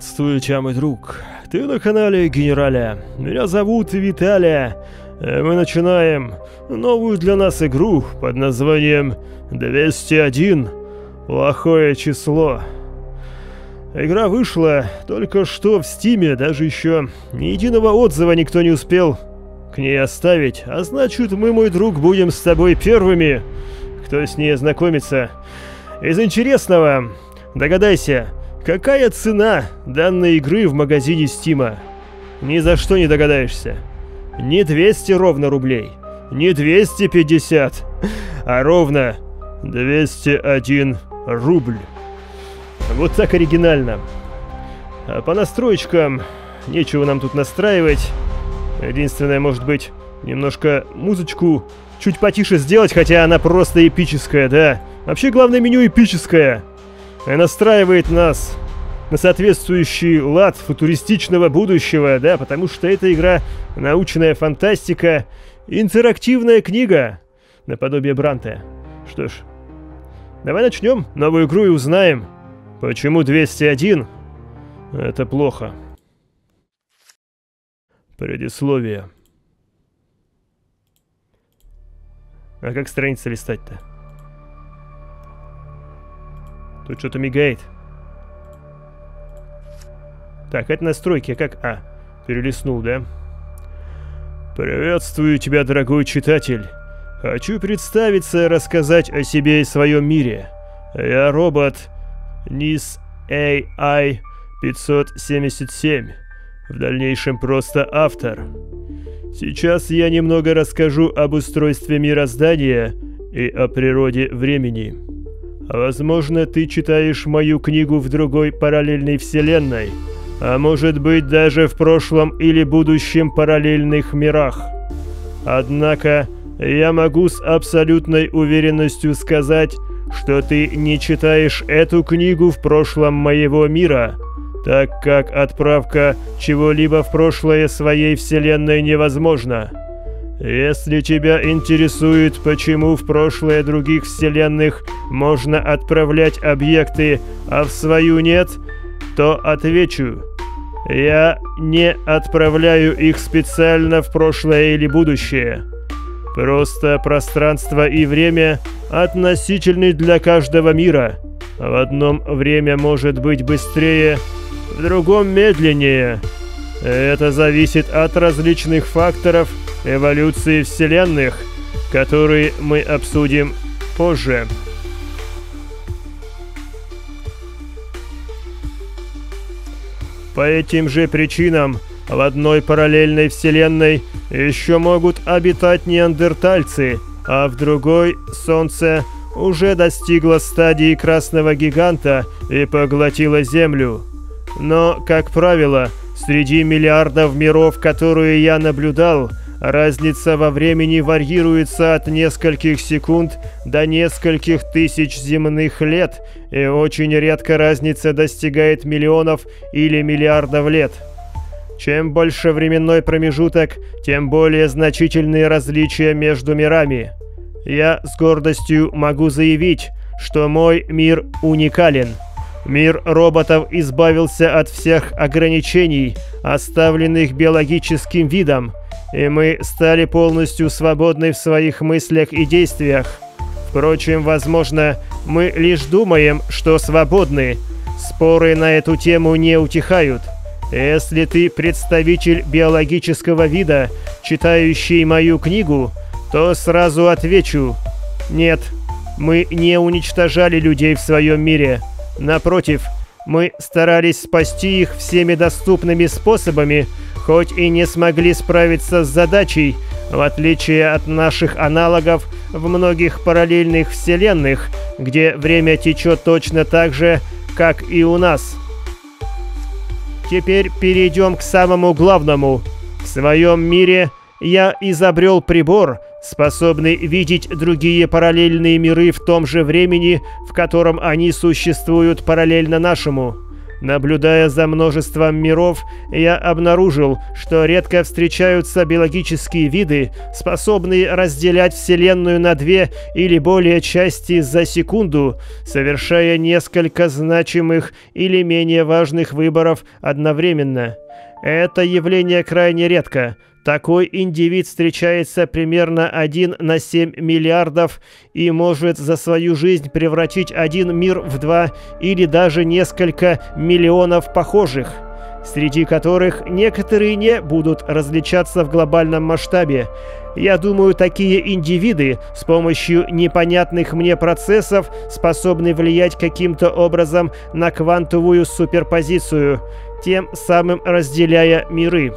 Приветствую тебя, мой друг. Ты на канале Генераля. Меня зовут Виталия. Мы начинаем новую для нас игру под названием 201. Плохое число. Игра вышла только что в Стиме, даже еще ни единого отзыва никто не успел к ней оставить. А значит, мы, мой друг, будем с тобой первыми, кто с ней ознакомится. Из интересного, догадайся, какая цена данной игры в магазине Стима? Ни за что не догадаешься. Не 200 ровно рублей, не 250, а ровно 201 рубль. Вот так оригинально. А по настроечкам нечего нам тут настраивать. Единственное, может быть, немножко музычку чуть потише сделать, хотя она просто эпическая, да. Вообще, главное меню эпическое. И настраивает нас на соответствующий лад футуристичного будущего, да, потому что эта игра научная фантастика, интерактивная книга, наподобие Бранте. Что ж, давай начнем новую игру и узнаем, почему 201 — это плохо. Предисловие. А как страницы листать-то? Тут что-то мигает. Так, это настройки, как... А, перелистнул, да? Приветствую тебя, дорогой читатель. Хочу представиться и рассказать о себе и своем мире. Я робот NIS AI 577. В дальнейшем просто автор. Сейчас я немного расскажу об устройстве мироздания и о природе времени. Возможно, ты читаешь мою книгу в другой параллельной вселенной, а может быть даже в прошлом или будущем параллельных мирах. Однако, я могу с абсолютной уверенностью сказать, что ты не читаешь эту книгу в прошлом моего мира, так как отправка чего-либо в прошлое своей вселенной невозможна. Если тебя интересует, почему в прошлое других вселенных можно отправлять объекты, а в свою нет, то отвечу: я не отправляю их специально в прошлое или будущее. Просто пространство и время относительны для каждого мира. В одном время может быть быстрее, в другом медленнее. Это зависит от различных факторов эволюции вселенных, которые мы обсудим позже. По этим же причинам в одной параллельной вселенной еще могут обитать неандертальцы, а в другой Солнце уже достигло стадии красного гиганта и поглотило Землю. Но, как правило, среди миллиардов миров, которые я наблюдал, разница во времени варьируется от нескольких секунд до нескольких тысяч земных лет, и очень редко разница достигает миллионов или миллиардов лет. Чем больше временной промежуток, тем более значительные различия между мирами. Я с гордостью могу заявить, что мой мир уникален. Мир роботов избавился от всех ограничений, оставленных биологическим видом, и мы стали полностью свободны в своих мыслях и действиях. Впрочем, возможно, мы лишь думаем, что свободны. Споры на эту тему не утихают. Если ты представитель биологического вида, читающий мою книгу, то сразу отвечу: нет, мы не уничтожали людей в своем мире. Напротив, мы старались спасти их всеми доступными способами, хоть и не смогли справиться с задачей, в отличие от наших аналогов в многих параллельных вселенных, где время течет точно так же, как и у нас. Теперь перейдем к самому главному. В своем мире я изобрел прибор, способный видеть другие параллельные миры в том же времени, в котором они существуют параллельно нашему. Наблюдая за множеством миров, я обнаружил, что редко встречаются биологические виды, способные разделять Вселенную на две или более части за секунду, совершая несколько значимых или менее важных выборов одновременно. Это явление крайне редко. Такой индивид встречается примерно 1 на 7 миллиардов и может за свою жизнь превратить один мир в 2 или даже несколько миллионов похожих, среди которых некоторые не будут различаться в глобальном масштабе. Я думаю, такие индивиды с помощью непонятных мне процессов способны влиять каким-то образом на квантовую суперпозицию, тем самым разделяя миры.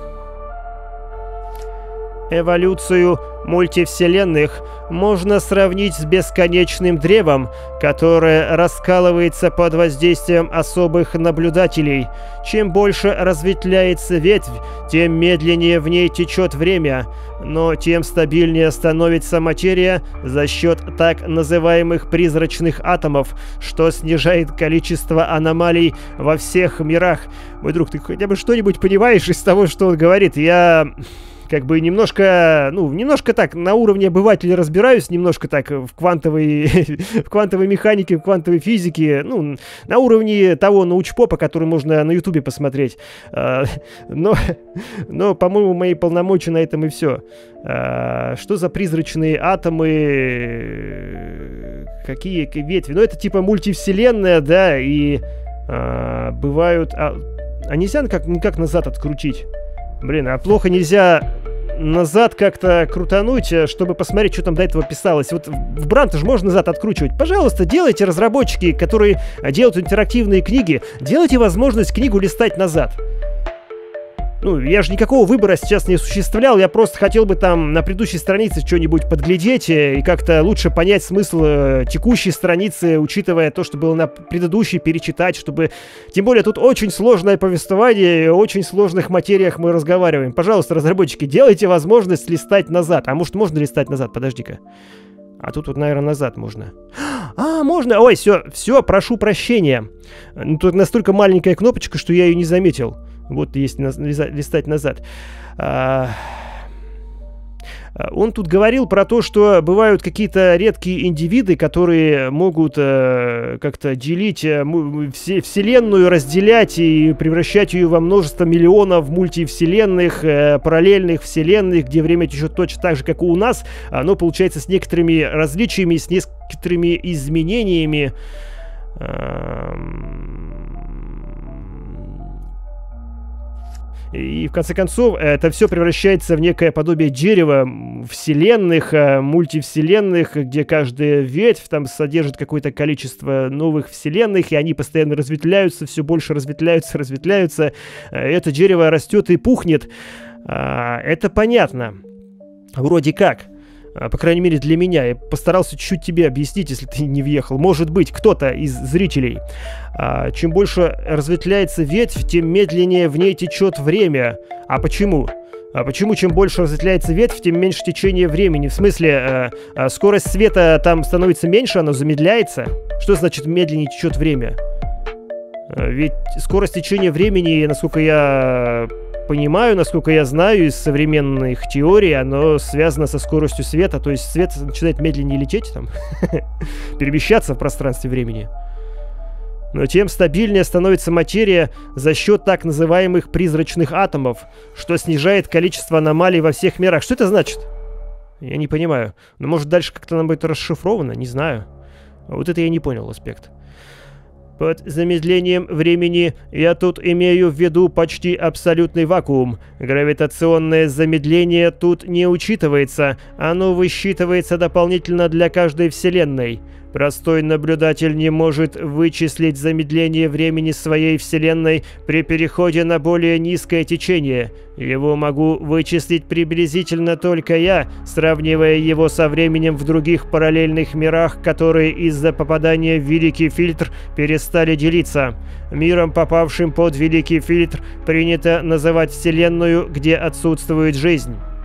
Эволюцию мультивселенных можно сравнить с бесконечным древом, которое раскалывается под воздействием особых наблюдателей. Чем больше разветвляется ветвь, тем медленнее в ней течет время, но тем стабильнее становится материя за счет так называемых призрачных атомов, что снижает количество аномалий во всех мирах. Мой друг, ты хотя бы что-нибудь понимаешь из того, что он говорит? Я... как бы немножко так на уровне обывателя разбираюсь, немножко так в квантовой механике, в квантовой физике, на уровне того научпопа, который можно на ютубе посмотреть. Но по-моему, мои полномочия на этом и все. Что за призрачные атомы? Какие ветви? Это типа мультивселенная, да, и бывают... А нельзя никак назад открутить? Блин, а плохо нельзя назад как-то крутануть, чтобы посмотреть, что там до этого писалось. Вот в Бранта же можно назад откручивать. Пожалуйста, делайте, разработчики, которые делают интерактивные книги, делайте возможность книгу листать назад. Я же никакого выбора сейчас не осуществлял, я просто хотел бы там на предыдущей странице что-нибудь подглядеть и как-то лучше понять смысл текущей страницы, учитывая то, что было на предыдущей, перечитать, чтобы... Тем более тут очень сложное повествование, о очень сложных материях мы разговариваем. Пожалуйста, разработчики, делайте возможность листать назад. А может, можно листать назад? Подожди-ка. А тут вот, наверное, назад можно. Можно! Ой, все, прошу прощения. Тут настолько маленькая кнопочка, что я ее не заметил. Вот есть листать назад. Он тут говорил про то, что бывают какие-то редкие индивиды, которые могут как-то делить Вселенную, разделять и превращать ее во множество миллионов мультивселенных, параллельных вселенных, где время течет точно так же, как и у нас, но получается с некоторыми различиями, с некоторыми изменениями. И в конце концов это все превращается в некое подобие дерева вселенных, мультивселенных, где каждая ветвь там содержит какое-то количество новых вселенных, и они постоянно разветвляются, все больше разветвляются. Это дерево растет и пухнет. Это понятно. Вроде как. По крайней мере для меня. Я постарался чуть-чуть тебе объяснить, если ты не въехал. Может быть, кто-то из зрителей. Чем больше разветвляется ветвь, тем медленнее в ней течет время. А почему? Почему чем больше разветвляется ветвь, тем меньше течение времени? В смысле, скорость света там становится меньше, она замедляется? Что значит медленнее течет время? Ведь скорость течения времени, насколько я понимаю, насколько я знаю из современных теорий, оно связано со скоростью света. То есть свет начинает медленнее лететь, там, перемещаться в пространстве времени. Но тем стабильнее становится материя за счет так называемых призрачных атомов, что снижает количество аномалий во всех мирах. Что это значит? Я не понимаю. Но может дальше как-то нам будет расшифровано? Не знаю. Вот это я не понял аспект. Под замедлением времени я тут имею в виду почти абсолютный вакуум. Гравитационное замедление тут не учитывается, оно высчитывается дополнительно для каждой вселенной. Простой наблюдатель не может вычислить замедление времени своей вселенной при переходе на более низкое течение. Его могу вычислить приблизительно только я, сравнивая его со временем в других параллельных мирах, которые из-за попадания в Великий Фильтр перестали делиться. Миром, попавшим под Великий Фильтр, принято называть вселенную, где отсутствует жизнь.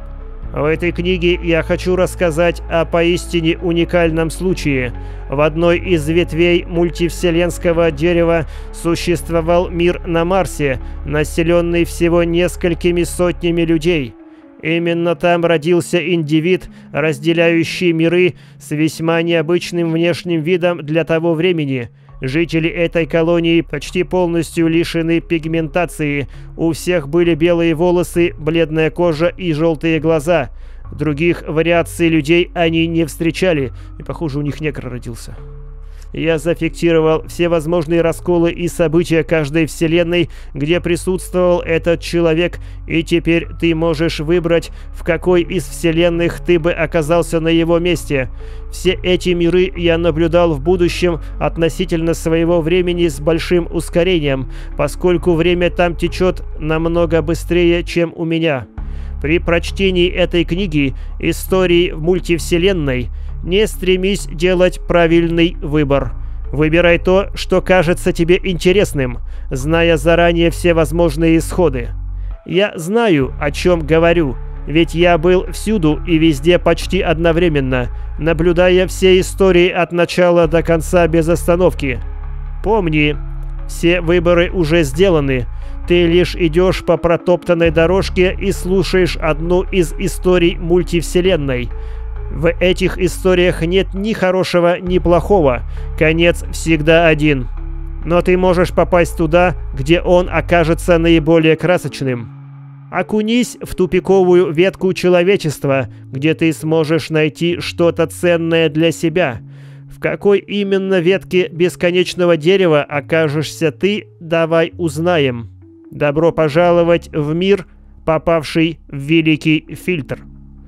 В этой книге я хочу рассказать о поистине уникальном случае. В одной из ветвей мультивселенского дерева существовал мир на Марсе, населенный всего несколькими сотнями людей. Именно там родился индивид, разделяющий миры с весьма необычным внешним видом для того времени. Жители этой колонии почти полностью лишены пигментации. У всех были белые волосы, бледная кожа и желтые глаза. Других вариаций людей они не встречали. И, похоже, у них негр родился. Я зафиксировал все возможные расколы и события каждой вселенной, где присутствовал этот человек, и теперь ты можешь выбрать, в какой из вселенных ты бы оказался на его месте. Все эти миры я наблюдал в будущем относительно своего времени с большим ускорением, поскольку время там течет намного быстрее, чем у меня. При прочтении этой книги «Истории в мультивселенной» не стремись делать правильный выбор. Выбирай то, что кажется тебе интересным, зная заранее все возможные исходы. Я знаю, о чем говорю, ведь я был всюду и везде почти одновременно, наблюдая все истории от начала до конца без остановки. Помни, все выборы уже сделаны. Ты лишь идешь по протоптанной дорожке и слушаешь одну из историй мультивселенной. В этих историях нет ни хорошего, ни плохого. Конец всегда один. Но ты можешь попасть туда, где он окажется наиболее красочным. Окунись в тупиковую ветку человечества, где ты сможешь найти что-то ценное для себя. В какой именно ветке бесконечного дерева окажешься ты, давай узнаем. Добро пожаловать в мир, попавший в великий фильтр.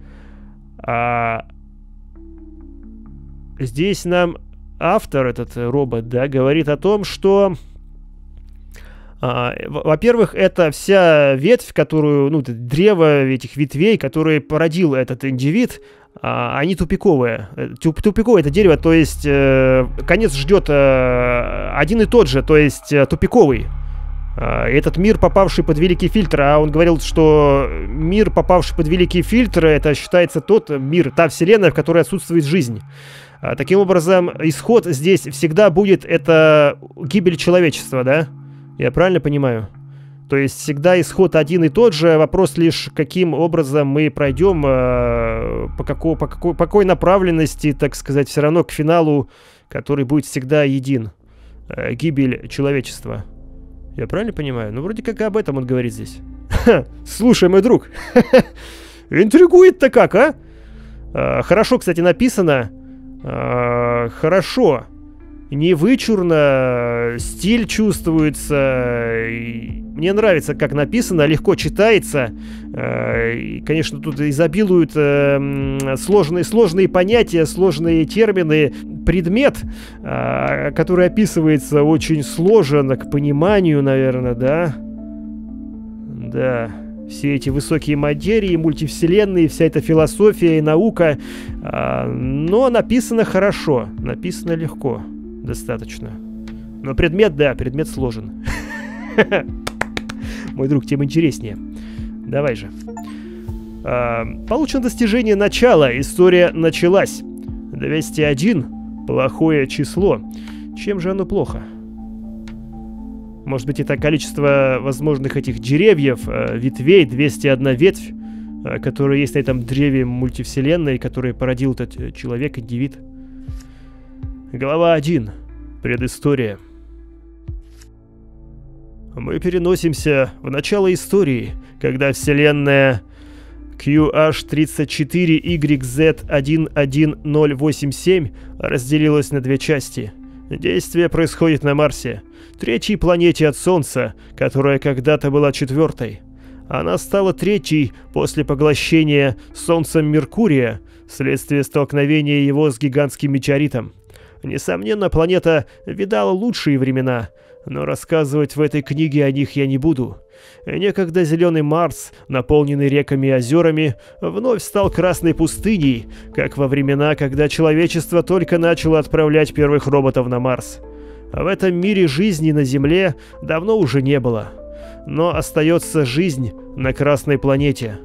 Здесь нам автор, этот робот, да, говорит о том, что, во-первых, это вся ветвь, которую, ну, древо этих ветвей, которые породил этот индивид, они тупиковые. Тупиковое это дерево, то есть конец ждет один и тот же, то есть тупиковый. Этот мир, попавший под великий фильтр, а он говорил, что мир, попавший под великий фильтр, это считается тот мир, та вселенная, в которой отсутствует жизнь. Таким образом, исход здесь всегда будет это гибель человечества, да? Я правильно понимаю? То есть всегда исход один и тот же, вопрос лишь, каким образом мы пройдем, по какой направленности, так сказать, все равно к финалу, который будет всегда един. Гибель человечества. Я правильно понимаю? Ну, вроде как об этом он говорит здесь. Слушай, мой друг, интригует-то как, а? Хорошо, кстати, написано. Хорошо. Не вычурно, стиль чувствуется. Мне нравится, как написано, легко читается. И, конечно, тут изобилуют сложные понятия, сложные термины. Предмет, который описывается, очень сложен к пониманию, наверное, да? Да. Все эти высокие материи, мультивселенные, вся эта философия и наука. Но написано хорошо, написано легко. Достаточно. Но предмет, да, предмет сложен. Мой друг, тем интереснее. Давай же. Получено достижение начала. История началась. 201. Плохое число. Чем же оно плохо? Может быть, это количество возможных этих деревьев, ветвей, 201 ветвь, которая есть на этом древе мультивселенной, который породил этот человек, индивид. Глава 1. Предыстория. Мы переносимся в начало истории, когда вселенная QH34YZ11087 разделилась на две части. Действие происходит на Марсе, третьей планете от Солнца, которая когда-то была четвертой. Она стала третьей после поглощения Солнцем Меркурия вследствие столкновения его с гигантским метеоритом. Несомненно, планета видала лучшие времена, но рассказывать в этой книге о них я не буду. Некогда зеленый Марс, наполненный реками и озерами, вновь стал красной пустыней, как во времена, когда человечество только начало отправлять первых роботов на Марс. В этом мире жизни на Земле давно уже не было. Но остается жизнь на Красной планете.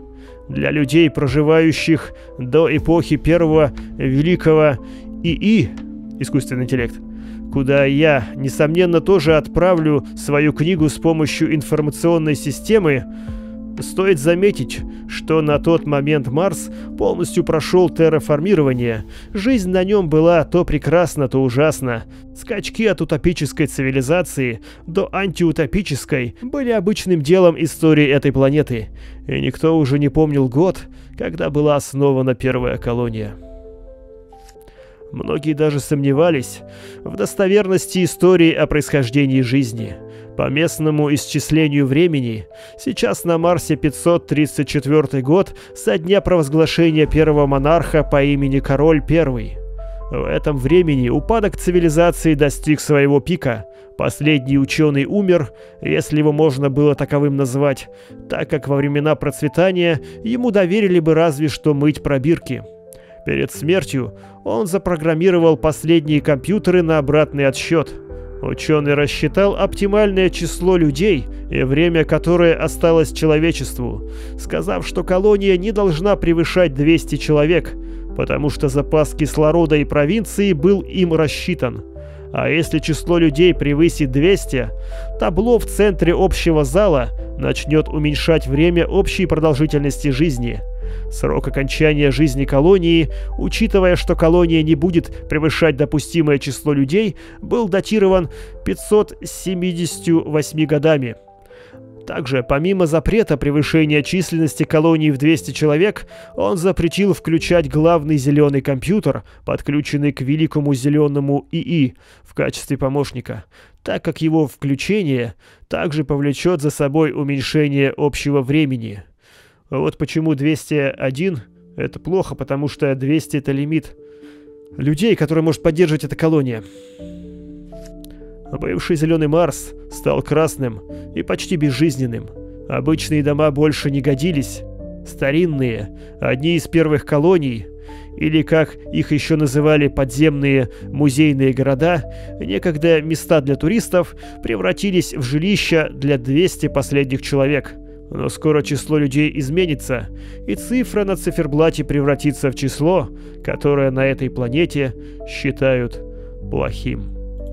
Для людей, проживающих до эпохи первого великого ИИ, искусственный интеллект, куда я, несомненно, тоже отправлю свою книгу с помощью информационной системы, стоит заметить, что на тот момент Марс полностью прошел терраформирование. Жизнь на нем была то прекрасна, то ужасна. Скачки от утопической цивилизации до антиутопической были обычным делом истории этой планеты. И никто уже не помнил год, когда была основана первая колония. Многие даже сомневались в достоверности истории о происхождении жизни. По местному исчислению времени, сейчас на Марсе 534 год со дня провозглашения первого монарха по имени Король I. В этом времени упадок цивилизации достиг своего пика. Последний ученый умер, если его можно было таковым назвать, так как во времена процветания ему доверили бы разве что мыть пробирки. Перед смертью он запрограммировал последние компьютеры на обратный отсчет. Ученый рассчитал оптимальное число людей и время, которое осталось человечеству, сказав, что колония не должна превышать 200 человек, потому что запас кислорода и провинции был им рассчитан. А если число людей превысит 200, табло в центре общего зала начнет уменьшать время общей продолжительности жизни. Срок окончания жизни колонии, учитывая, что колония не будет превышать допустимое число людей, был датирован 578 годами. Также, помимо запрета превышения численности колонии в 200 человек, он запретил включать главный зеленый компьютер, подключенный к великому зеленому ИИ, в качестве помощника, так как его включение также повлечет за собой уменьшение общего времени. Вот почему 201 — это плохо, потому что 200 — это лимит людей, который может поддерживать эта колония. Бывший зеленый Марс стал красным и почти безжизненным. Обычные дома больше не годились. Старинные, одни из первых колоний, или, как их еще называли, подземные музейные города, некогда места для туристов, превратились в жилища для 200 последних человек. Но скоро число людей изменится, и цифра на циферблате превратится в число, которое на этой планете считают плохим.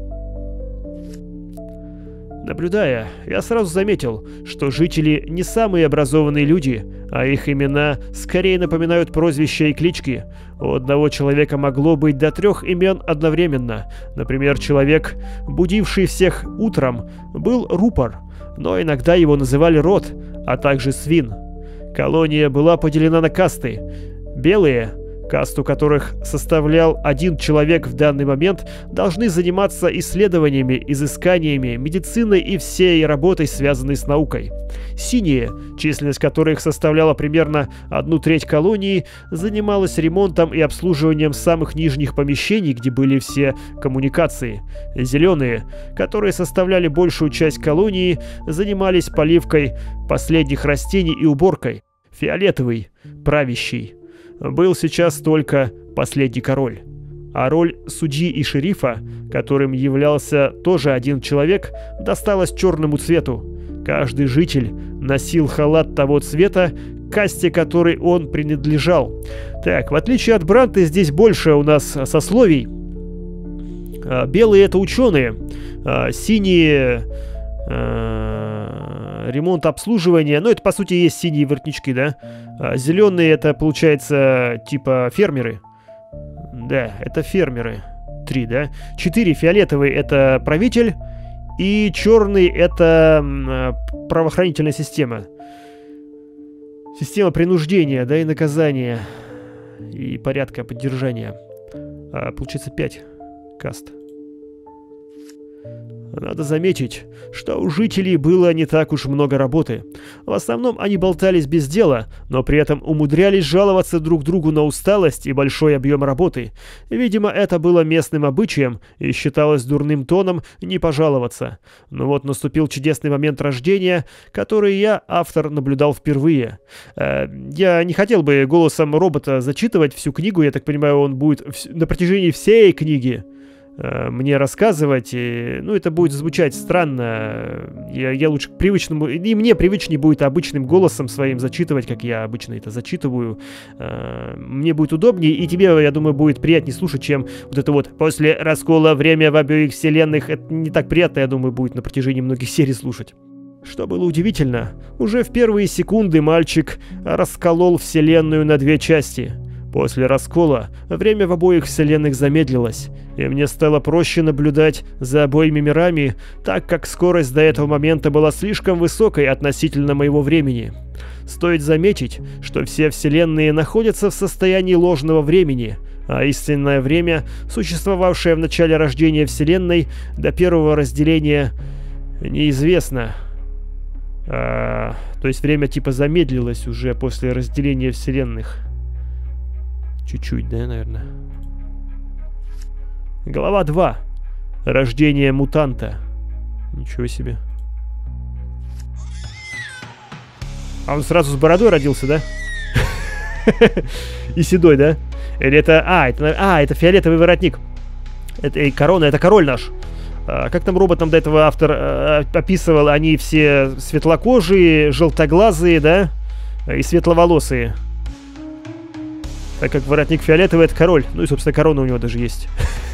Наблюдая, я сразу заметил, что жители не самые образованные люди, а их имена скорее напоминают прозвища и клички. У одного человека могло быть до 3 имен одновременно. Например, человек, будивший всех утром, был рупор, но иногда его называли рот, а также свин. Колония была поделена на касты. Белые, касту которых составлял 1 человек в данный момент, должны заниматься исследованиями, изысканиями, медициной и всей работой, связанной с наукой. Синие, численность которых составляла примерно 1/3 колонии, занималась ремонтом и обслуживанием самых нижних помещений, где были все коммуникации. Зеленые, которые составляли большую часть колонии, занимались поливкой последних растений и уборкой. Фиолетовый, правящий, был сейчас только последний король. А роль судьи и шерифа, которым являлся тоже 1 человек, досталась черному цвету. Каждый житель носил халат того цвета, касте которой он принадлежал. Так, в отличие от Бранты, здесь больше у нас сословий. Белые — это ученые, синие — ремонт, обслуживание, ну это по сути есть синие воротнички, да? Зеленые — это получается типа фермеры. Да, это фермеры. 3, да? 4 фиолетовые — это правитель, и черный — это правоохранительная система. Система принуждения, да, и наказания, и порядка поддержания. Получается 5 каст. Надо заметить, что у жителей было не так уж много работы. В основном они болтались без дела, но при этом умудрялись жаловаться друг другу на усталость и большой объем работы. Видимо, это было местным обычаем и считалось дурным тоном не пожаловаться. Но вот наступил чудесный момент рождения, который я, автор, наблюдал впервые. Я не хотел бы голосом робота зачитывать всю книгу, я так понимаю, он будет на протяжении всей книги. мне рассказывать, ну, это будет звучать странно. Я лучше к привычному, и мне привычнее будет обычным голосом своим зачитывать, как я обычно это зачитываю. Мне будет удобнее, и тебе, я думаю, будет приятнее слушать, чем вот это вот «после раскола время в обеих вселенных». Это не так приятно, я думаю, будет на протяжении многих серий слушать. Что было удивительно, уже в первые секунды мальчик расколол вселенную на две части. После раскола время в обоих вселенных замедлилось, и мне стало проще наблюдать за обоими мирами, так как скорость до этого момента была слишком высокой относительно моего времени. Стоит заметить, что все вселенные находятся в состоянии ложного времени, а истинное время, существовавшее в начале рождения вселенной, до первого разделения неизвестно. То есть время типа замедлилось уже после разделения вселенных. Чуть-чуть, да, наверное. Глава 2. Рождение мутанта. Ничего себе. А он сразу с бородой родился, да? И седой, да? Или это... это фиолетовый воротник. Это корона, это король наш. Как там робот до этого автор описывал, они все светлокожие, желтоглазые, да? И светловолосые. Так как воротник фиолетовый — это король. Ну и, собственно, корона у него даже есть.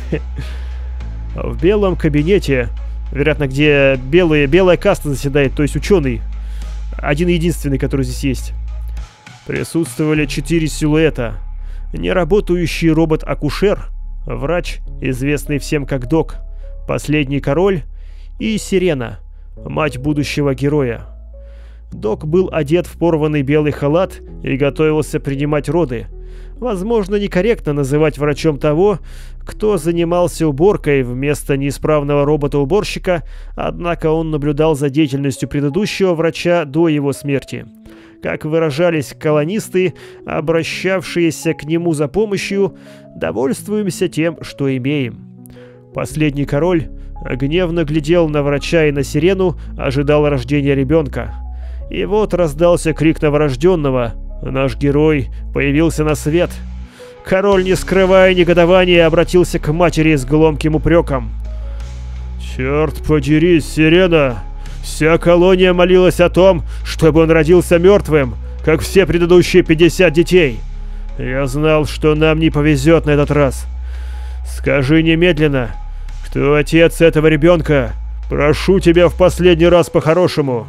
В белом кабинете, вероятно, где белая каста заседает, то есть ученый, один-единственный, который здесь есть, присутствовали 4 силуэта. Неработающий робот-акушер, врач, известный всем как Док, последний король и Сирена, мать будущего героя. Док был одет в порванный белый халат и готовился принимать роды. Возможно, некорректно называть врачом того, кто занимался уборкой вместо неисправного робота-уборщика, однако он наблюдал за деятельностью предыдущего врача до его смерти. Как выражались колонисты, обращавшиеся к нему за помощью, «довольствуемся тем, что имеем». Последний король гневно глядел на врача и на Сирену, ожидал рождения ребенка. И вот раздался крик новорожденного. Наш герой появился на свет. Король, не скрывая негодования, обратился к матери с громким упреком. «Черт подери, Сирена! Вся колония молилась о том, чтобы он родился мертвым, как все предыдущие 50 детей. Я знал, что нам не повезет на этот раз. Скажи немедленно, кто отец этого ребенка? Прошу тебя в последний раз по-хорошему».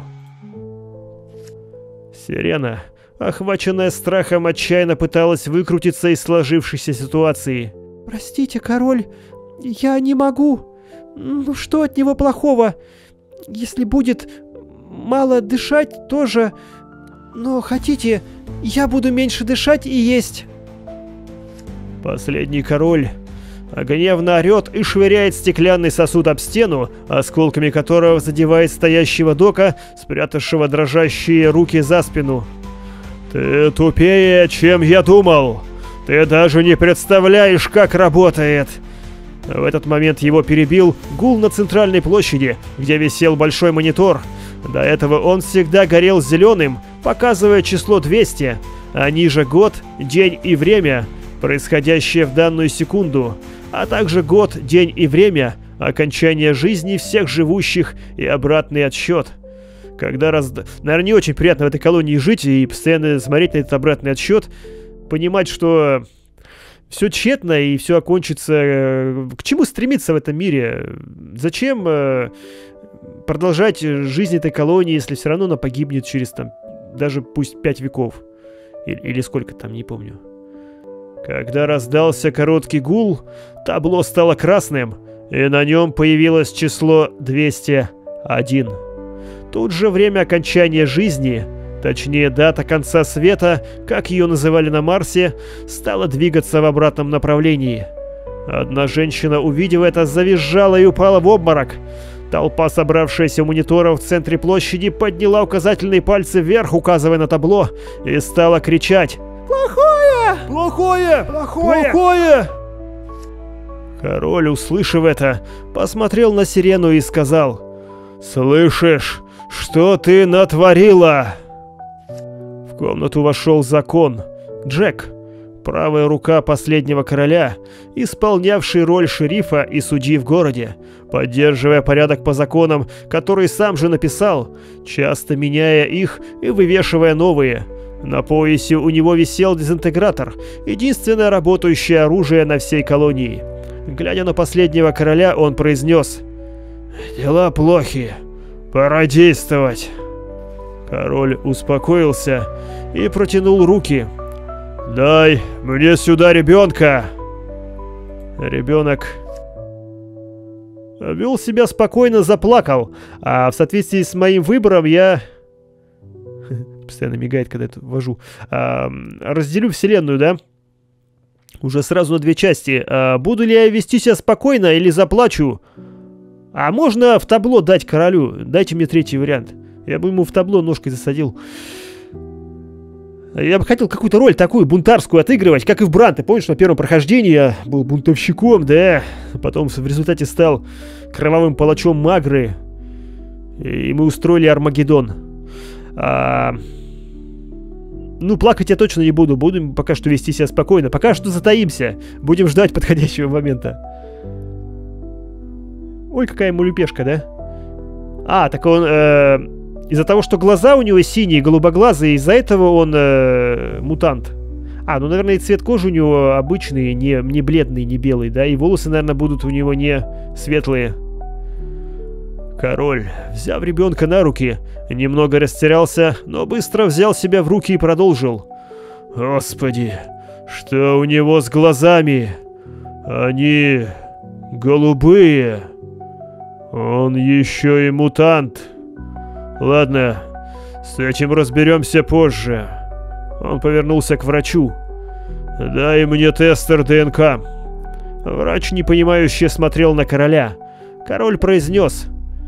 Сирена, охваченная страхом, отчаянно пыталась выкрутиться из сложившейся ситуации. «Простите, король, я не могу. Ну что от него плохого? Если будет мало дышать, тоже. Но хотите, я буду меньше дышать и есть». Последний король гневно орет и швыряет стеклянный сосуд об стену, осколками которого задевает стоящего Дока, спрятавшего дрожащие руки за спину. «Ты тупее, чем я думал! Ты даже не представляешь, как работает!» В этот момент его перебил гул на центральной площади, где висел большой монитор. До этого он всегда горел зеленым, показывая число 200, а ниже год, день и время, происходящее в данную секунду, а также год, день и время окончания жизни всех живущих и обратный отсчет. Наверное, не очень приятно в этой колонии жить и постоянно смотреть на этот обратный отсчет, понимать, что все тщетно и все окончится. К чему стремиться в этом мире? Зачем продолжать жизнь этой колонии, если все равно она погибнет через даже пусть 5 веков? Или сколько там, не помню. Когда раздался короткий гул, табло стало красным, и на нем появилось число 201. Тут же время окончания жизни, точнее дата конца света, как ее называли на Марсе, стала двигаться в обратном направлении. Одна женщина, увидев это, завизжала и упала в обморок. Толпа, собравшаяся у монитора в центре площади, подняла указательные пальцы вверх, указывая на табло, и стала кричать: «Плохое! Плохое! Плохое! Плохое!» Король, услышав это, посмотрел на Сирену и сказал: «Слышишь, что ты натворила?» В комнату вошел закон. Джек, правая рука последнего короля, исполнявший роль шерифа и судьи в городе, поддерживая порядок по законам, которые сам же написал, часто меняя их и вывешивая новые. На поясе у него висел дезинтегратор, единственное работающее оружие на всей колонии. Глядя на последнего короля, он произнес: «Дела плохи, пора действовать». Король успокоился и протянул руки. «Дай мне сюда ребенка!» Ребенок вел себя спокойно, заплакал, а в соответствии с моим выбором я... Постоянно мигает, когда это ввожу. Разделю вселенную, да? Уже сразу на две части. Буду ли я вести себя спокойно или заплачу? А можно в табло дать королю? Дайте мне третий вариант. Я бы ему в табло ножкой засадил. Я бы хотел какую-то роль такую бунтарскую отыгрывать, как и в Бран. Ты помнишь, на первом прохождении я был бунтовщиком, да? Потом в результате стал кровавым палачом Магры. И мы устроили Армагеддон. Ну, плакать я точно не буду. Будем пока что вести себя спокойно. Пока что затаимся. Будем ждать подходящего момента. Ой, какая мулюпешка, да? Так он... из-за того, что глаза у него синие, голубоглазые, из-за этого он мутант. Ну, наверное, и цвет кожи у него обычный, не бледный, не белый, да? И волосы, наверное, будут у него не светлые. Король, взяв ребенка на руки, немного растерялся, но быстро взял себя в руки и продолжил. «Господи, что у него с глазами? Они голубые. Он еще и мутант. Ладно, с этим разберемся позже». Он повернулся к врачу. «Дай мне тестер ДНК». Врач непонимающе смотрел на короля. Король произнес: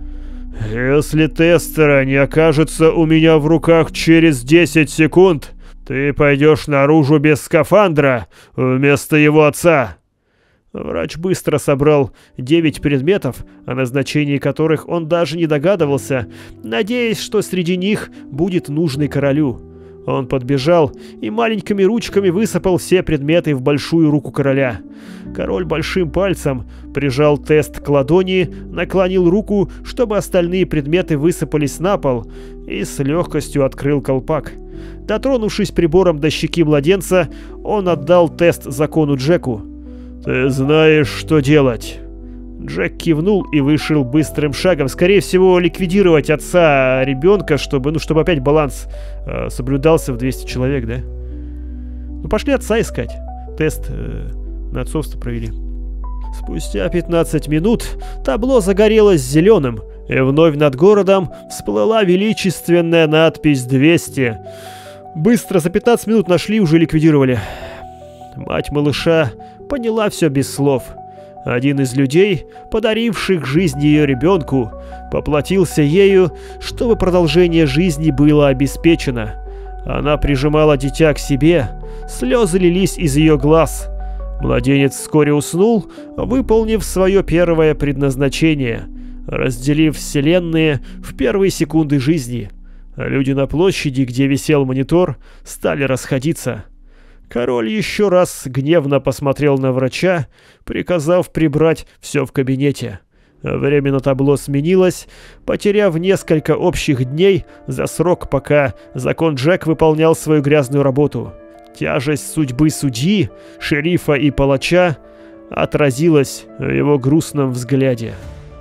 «Если тестера не окажется у меня в руках через 10 секунд, ты пойдешь наружу без скафандра вместо его отца». Врач быстро собрал 9 предметов, о назначении которых он даже не догадывался, надеясь, что среди них будет нужный королю. Он подбежал и маленькими ручками высыпал все предметы в большую руку короля. Король большим пальцем прижал тест к ладони, наклонил руку, чтобы остальные предметы высыпались на пол, и с легкостью открыл колпак. Дотронувшись прибором до щеки младенца, он отдал тест закону Джеку. «Ты знаешь, что делать». Джек кивнул и вышел быстрым шагом. Скорее всего, ликвидировать отца ребенка, чтобы опять баланс соблюдался в 200 человек, да? Ну, пошли отца искать. Тест на отцовство провели. Спустя 15 минут табло загорелось зеленым, и вновь над городом всплыла величественная надпись 200. Быстро, за 15 минут нашли, уже ликвидировали. Мать малыша поняла все без слов. Один из людей, подаривших жизнь ее ребенку, поплатился ею, чтобы продолжение жизни было обеспечено. Она прижимала дитя к себе, слезы лились из ее глаз. Младенец вскоре уснул, выполнив свое первое предназначение, разделив вселенные в первые секунды жизни. Люди на площади, где висел монитор, стали расходиться. Король еще раз гневно посмотрел на врача, приказав прибрать все в кабинете. Время на табло сменилось, потеряв несколько общих дней за срок, пока закон Джек выполнял свою грязную работу. Тяжесть судьбы судьи, шерифа и палача отразилась в его грустном взгляде.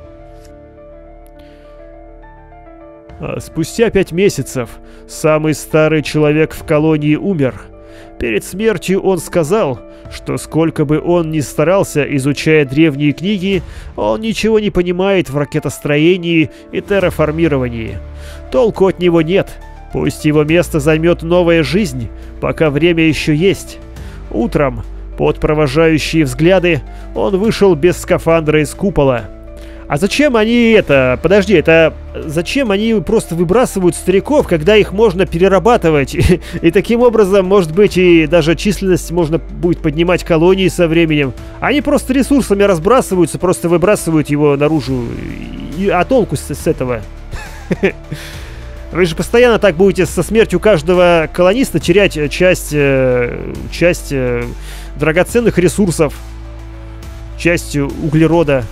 Спустя 5 месяцев самый старый человек в колонии умер. Перед смертью он сказал, что сколько бы он ни старался, изучая древние книги, он ничего не понимает в ракетостроении и терраформировании. Толку от него нет, пусть его место займет новая жизнь, пока время еще есть. Утром, под провожающие взгляды, он вышел без скафандра из купола. А зачем они зачем они просто выбрасывают стариков, когда их можно перерабатывать? И таким образом, может быть, и даже численность можно будет поднимать колонии со временем. Они просто ресурсами разбрасываются, просто выбрасывают его наружу. А толку с этого? Вы же постоянно так будете со смертью каждого колониста терять часть драгоценных ресурсов, часть углерода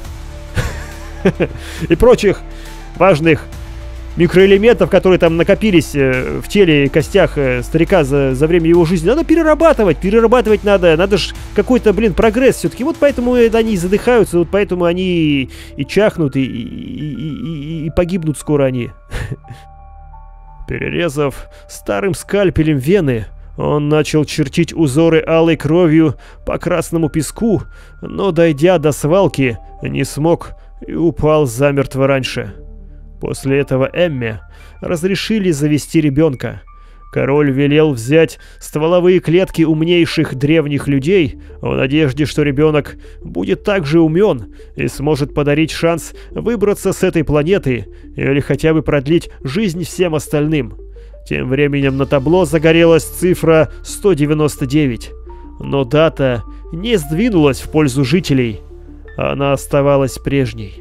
и прочих важных микроэлементов, которые там накопились в теле и костях старика за время его жизни. Надо перерабатывать надо же какой-то, прогресс все-таки. Вот поэтому они задыхаются, вот поэтому они и чахнут, и погибнут скоро они. Перерезав старым скальпелем вены, он начал чертить узоры алой кровью по красному песку, но, дойдя до свалки, не смог и упал замертво раньше. После этого Эмме разрешили завести ребенка. Король велел взять стволовые клетки умнейших древних людей в надежде, что ребенок будет также умен и сможет подарить шанс выбраться с этой планеты или хотя бы продлить жизнь всем остальным. Тем временем на табло загорелась цифра 199, но дата не сдвинулась в пользу жителей, она оставалась прежней.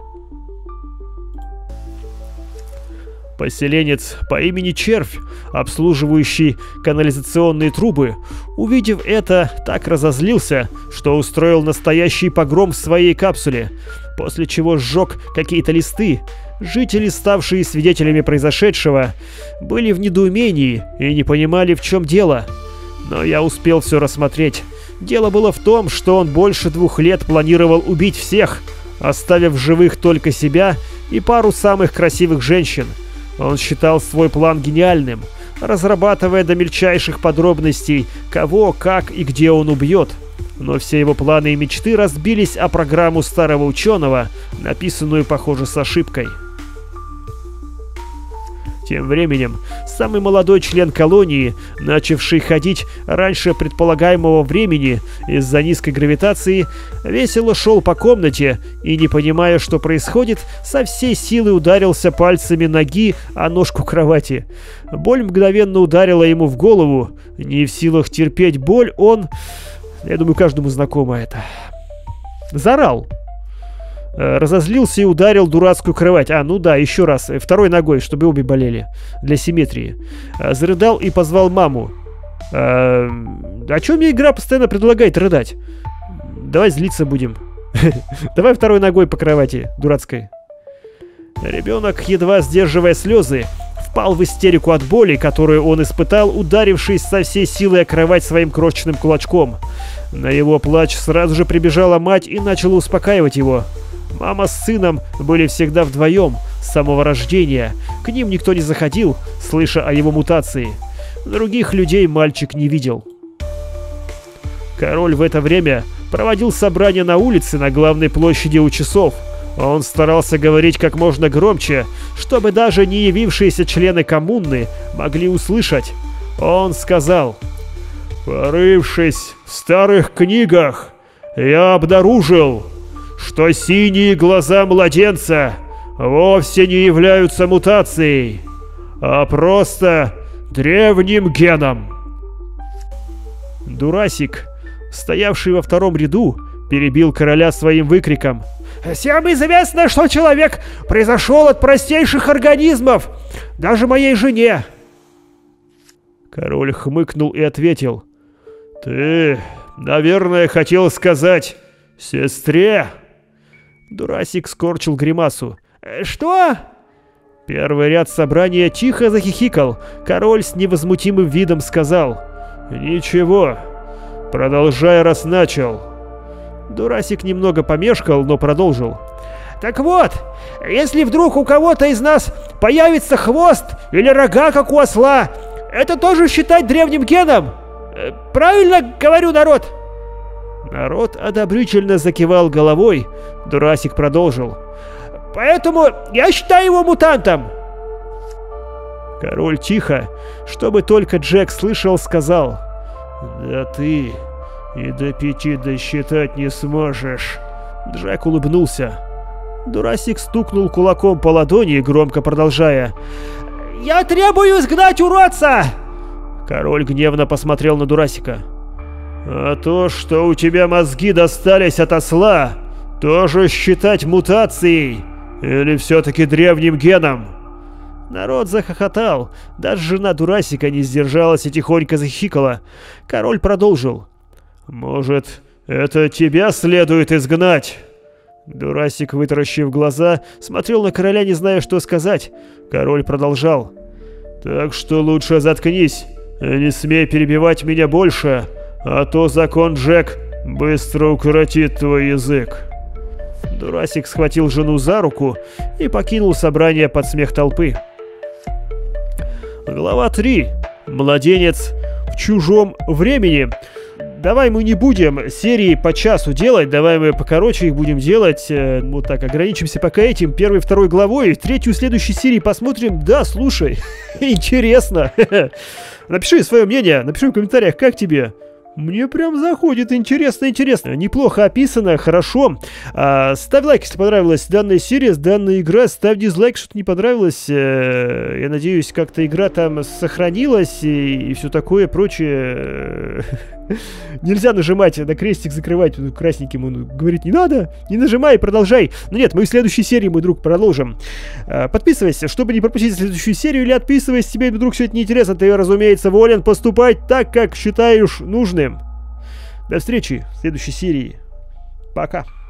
Поселенец по имени Червь, обслуживающий канализационные трубы, увидев это, так разозлился, что устроил настоящий погром в своей капсуле, после чего сжег какие-то листы. Жители, ставшие свидетелями произошедшего, были в недоумении и не понимали, в чем дело. Но я успел все рассмотреть. Дело было в том, что он больше 2 лет планировал убить всех, оставив живых только себя и пару самых красивых женщин. Он считал свой план гениальным, разрабатывая до мельчайших подробностей, кого, как и где он убьет. Но все его планы и мечты разбились о программу старого ученого, написанную, похоже, с ошибкой. Тем временем, самый молодой член колонии, начавший ходить раньше предполагаемого времени из-за низкой гравитации, весело шел по комнате и, не понимая, что происходит, со всей силы ударился пальцами ноги о ножку кровати. Боль мгновенно ударила ему в голову. Не в силах терпеть боль, он... Я думаю, каждому знакомо это. Заорал. Разозлился и ударил дурацкую кровать. Ну да, еще раз. Второй ногой, чтобы обе болели. Для симметрии. Зарыдал и позвал маму. А чё мне игра постоянно предлагает рыдать? Давай злиться будем. Давай второй ногой по кровати, дурацкой. Ребенок, едва сдерживая слезы, впал в истерику от боли, которую он испытал, ударившись со всей силой о кровать своим крошечным кулачком. На его плач сразу же прибежала мать и начала успокаивать его. Мама с сыном были всегда вдвоем с самого рождения. К ним никто не заходил, слыша о его мутации. Других людей мальчик не видел. Король в это время проводил собрание на улице на главной площади у часов. Он старался говорить как можно громче, чтобы даже не явившиеся члены коммуны могли услышать. Он сказал: «Порывшись в старых книгах, я обнаружил, что синие глаза младенца вовсе не являются мутацией, а просто древним геном». Дурасик, стоявший во втором ряду, перебил короля своим выкриком: «Всем известно, что человек произошел от простейших организмов, даже моей жене!» Король хмыкнул и ответил: «Ты, наверное, хотел сказать сестре?» Дурасик скорчил гримасу. «Что?» Первый ряд собрания тихо захихикал. Король с невозмутимым видом сказал: «Ничего, продолжай, раз начал». Дурасик немного помешкал, но продолжил: «Так вот, если вдруг у кого-то из нас появится хвост или рога, как у осла, это тоже считать древним геном? Правильно говорю, народ?» Народ одобрительно закивал головой. Дурасик продолжил: «Поэтому я считаю его мутантом». Король тихо, чтобы только Джек слышал, сказал: «Да ты и до 5 досчитать не сможешь». Джек улыбнулся. Дурасик стукнул кулаком по ладони, громко продолжая: «Я требую изгнать уродца!» Король гневно посмотрел на Дурасика. «А то, что у тебя мозги достались от осла, тоже считать мутацией? Или все-таки древним геном?» Народ захохотал. Даже жена Дурасика не сдержалась и тихонько захихикала. Король продолжил. «Может, это тебя следует изгнать?» Дурасик, вытаращив глаза, смотрел на короля, не зная, что сказать. Король продолжал. «Так что лучше заткнись, не смей перебивать меня больше, а то закон Джек быстро укоротит твой язык». Дурасик схватил жену за руку и покинул собрание под смех толпы. Глава 3. Младенец в чужом времени. Давай мы не будем серии по часу делать, давай мы покороче их будем делать. Вот так, ограничимся пока этим, 1 и 2 главой. 3-ю следующей серии посмотрим. Да, слушай, интересно. Напиши свое мнение, напиши в комментариях, как тебе. Мне прям заходит, интересно. Неплохо описано, хорошо. Ставь лайк, если понравилась данная серия, данная игра. Ставь дизлайк, что-то не понравилось. Я надеюсь, как-то игра там сохранилась и все такое прочее. Нельзя нажимать на крестик, закрывать красненьким. Он говорит, не надо, не нажимай, продолжай. Но нет, мы в следующей серии, мой друг, продолжим. Подписывайся, чтобы не пропустить следующую серию, или отписывайся, тебе, вдруг все это неинтересно. Ты, разумеется, волен поступать так, как считаешь нужным. До встречи в следующей серии. Пока.